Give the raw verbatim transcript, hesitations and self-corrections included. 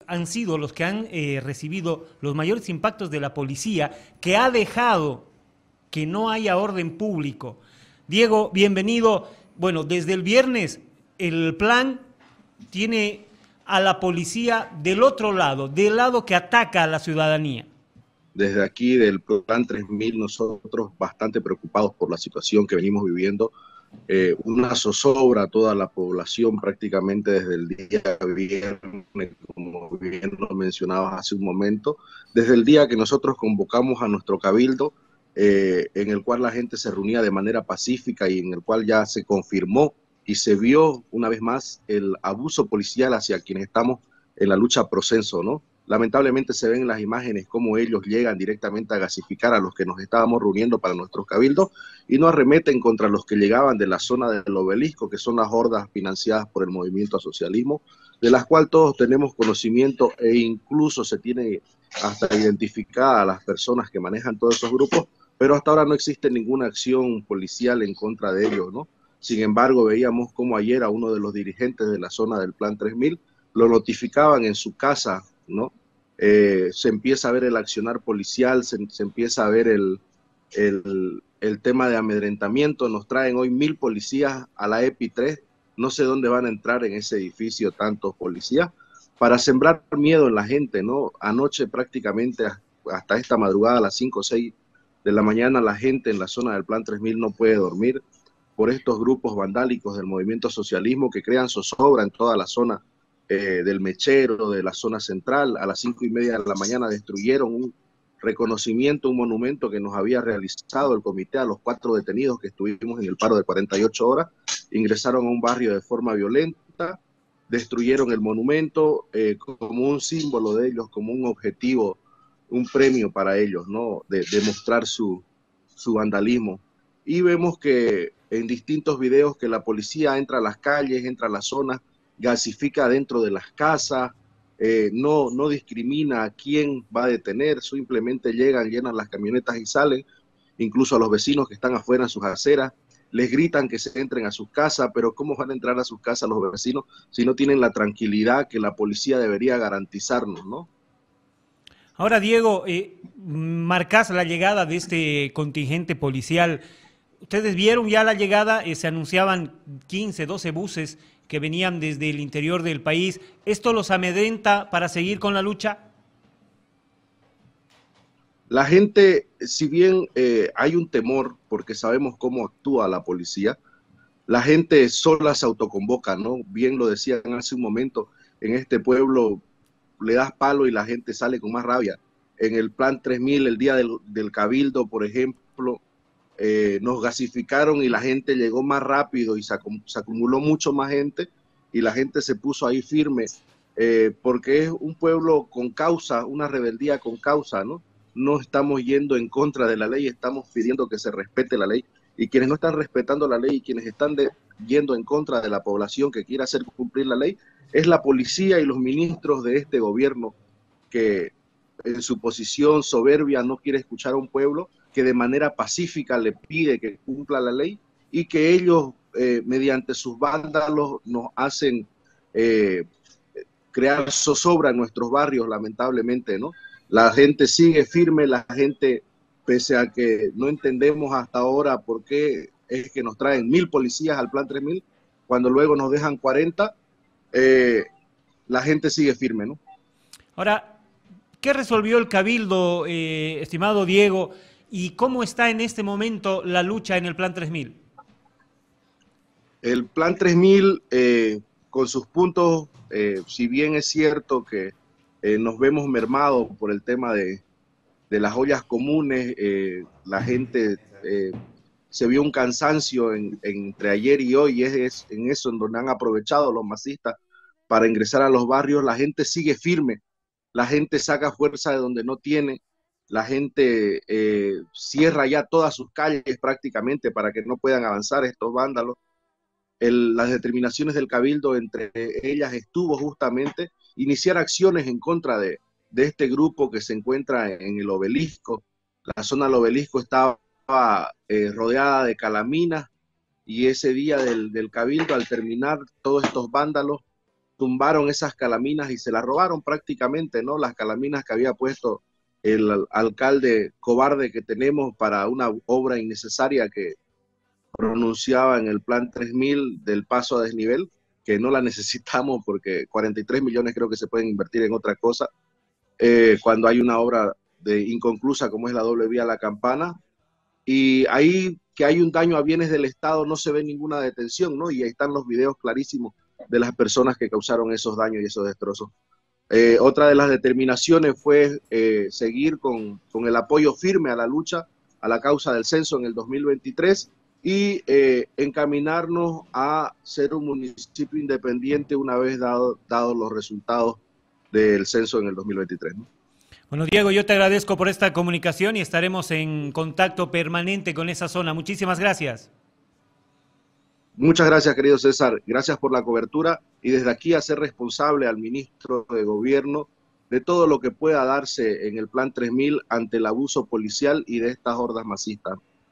han sido los que han eh, recibido los mayores impactos de la policía, que ha dejado que no haya orden público. Diego, bienvenido. Bueno, desde el viernes el plan tiene a la policía del otro lado, del lado que ataca a la ciudadanía. Desde aquí del Plan tres mil, nosotros bastante preocupados por la situación que venimos viviendo. Eh, una zozobra a toda la población prácticamente desde el día viernes, como bien lo mencionabas hace un momento, desde el día que nosotros convocamos a nuestro cabildo, eh, en el cual la gente se reunía de manera pacífica y en el cual ya se confirmó y se vio una vez más el abuso policial hacia quienes estamos en la lucha pro censo, ¿no? Lamentablemente se ven en las imágenes cómo ellos llegan directamente a gasificar a los que nos estábamos reuniendo para nuestros cabildos y no arremeten contra los que llegaban de la zona del obelisco, que son las hordas financiadas por el movimiento al socialismo, de las cuales todos tenemos conocimiento e incluso se tiene hasta identificada a las personas que manejan todos esos grupos, pero hasta ahora no existe ninguna acción policial en contra de ellos, ¿no? Sin embargo, veíamos cómo ayer a uno de los dirigentes de la zona del Plan tres mil lo notificaban en su casa, ¿no? Eh, se empieza a ver el accionar policial, se, se empieza a ver el, el, el tema de amedrentamiento. Nos traen hoy mil policías a la EPI tres, no sé dónde van a entrar en ese edificio tantos policías, para sembrar miedo en la gente, ¿no? Anoche prácticamente hasta esta madrugada a las cinco o seis de la mañana la gente en la zona del Plan tres mil no puede dormir por estos grupos vandálicos del movimiento socialismo que crean zozobra en toda la zona Eh, del Mechero, de la zona central. A las cinco y media de la mañana destruyeron un reconocimiento, un monumento que nos había realizado el comité a los cuatro detenidos que estuvimos en el paro de cuarenta y ocho horas. Ingresaron a un barrio de forma violenta, destruyeron el monumento eh, como un símbolo de ellos, como un objetivo, un premio para ellos, ¿no? De demostrar su, su vandalismo. Y vemos que en distintos videos que la policía entra a las calles, entra a las zonas, gasifica dentro de las casas, eh, no, no discrimina a quién va a detener, simplemente llegan, llenan las camionetas y salen, incluso a los vecinos que están afuera en sus aceras, les gritan que se entren a sus casas, pero ¿cómo van a entrar a sus casas los vecinos si no tienen la tranquilidad que la policía debería garantizarnos, ¿no? Ahora, Diego, eh, marcás la llegada de este contingente policial. Ustedes vieron ya la llegada, eh, se anunciaban quince, doce buses que venían desde el interior del país. ¿Esto los amedrenta para seguir con la lucha? La gente, si bien eh, hay un temor, porque sabemos cómo actúa la policía, la gente sola se autoconvoca, ¿no? Bien lo decían hace un momento, en este pueblo le das palo y la gente sale con más rabia. En el Plan tres mil, el día del, del Cabildo, por ejemplo, Eh, nos gasificaron y la gente llegó más rápido y se, acum se acumuló mucho más gente y la gente se puso ahí firme, eh, porque es un pueblo con causa, una rebeldía con causa, ¿no? No estamos yendo en contra de la ley, estamos pidiendo que se respete la ley, y quienes no están respetando la ley y quienes están de, yendo en contra de la población que quiere hacer cumplir la ley es la policía y los ministros de este gobierno que en su posición soberbia no quiere escuchar a un pueblo que de manera pacífica le pide que cumpla la ley y que ellos eh, mediante sus vándalos nos hacen eh, crear zozobra en nuestros barrios, lamentablemente, ¿no? La gente sigue firme, la gente, pese a que no entendemos hasta ahora por qué es que nos traen mil policías al Plan tres mil, cuando luego nos dejan cuarenta, eh, la gente sigue firme, ¿no? Ahora, ¿qué resolvió el Cabildo, eh, estimado Diego? ¿Y cómo está en este momento la lucha en el Plan tres mil? El Plan tres mil, eh, con sus puntos, eh, si bien es cierto que eh, nos vemos mermados por el tema de, de las ollas comunes, eh, la gente eh, se vio un cansancio en, entre ayer y hoy, y es, es en eso en donde han aprovechado los masistas para ingresar a los barrios. La gente sigue firme, la gente saca fuerza de donde no tiene, la gente eh, cierra ya todas sus calles prácticamente para que no puedan avanzar estos vándalos. El, las determinaciones del Cabildo, entre ellas estuvo justamente iniciar acciones en contra de, de este grupo que se encuentra en el obelisco. La zona del obelisco estaba eh, rodeada de calaminas, y ese día del, del Cabildo, al terminar todos estos vándalos, tumbaron esas calaminas y se las robaron prácticamente, ¿no? Las calaminas que había puesto el al alcalde cobarde que tenemos para una obra innecesaria que pronunciaba en el plan tres mil del paso a desnivel, que no la necesitamos porque cuarenta y tres millones creo que se pueden invertir en otra cosa, eh, cuando hay una obra de inconclusa como es la doble vía La Campana, y ahí que hay un daño a bienes del Estado no se ve ninguna detención, ¿no? Y ahí están los videos clarísimos de las personas que causaron esos daños y esos destrozos. Eh, otra de las determinaciones fue eh, seguir con, con el apoyo firme a la lucha, a la causa del censo en el dos mil veintitrés y eh, encaminarnos a ser un municipio independiente una vez dado, dados los resultados del censo en el dos mil veintitrés, ¿no? Bueno, Diego, yo te agradezco por esta comunicación y estaremos en contacto permanente con esa zona. Muchísimas gracias. Muchas gracias, querido César. Gracias por la cobertura y desde aquí hacer responsable al ministro de Gobierno de todo lo que pueda darse en el Plan tres mil ante el abuso policial y de estas hordas masistas.